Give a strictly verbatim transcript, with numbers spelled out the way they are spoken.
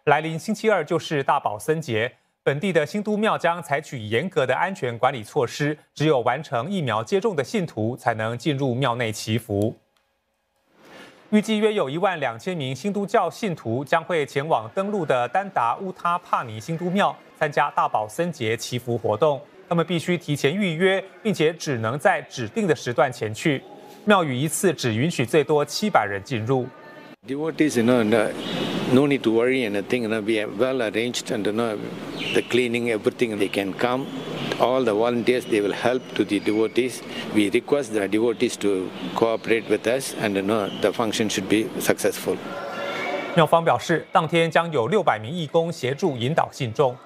来临星期二就是大宝森节，本地的新都庙将采取严格的安全管理措施，只有完成疫苗接种的信徒才能进入庙内祈福。预计约有一万两千名新都教信徒将会前往登陆的丹达乌他帕尼新都庙参加大宝森节祈福活动。他们必须提前预约，并且只能在指定的时段前去。庙宇一次只允许最多七百人进入。 Devotees, you know, no need to worry anything. You know, we are well arranged, and you know, the cleaning, everything. They can come. All the volunteers, they will help to the devotees. We request the devotees to cooperate with us, and you know, the function should be successful. 庙方表示，当天将有六百名义工协助引导信众。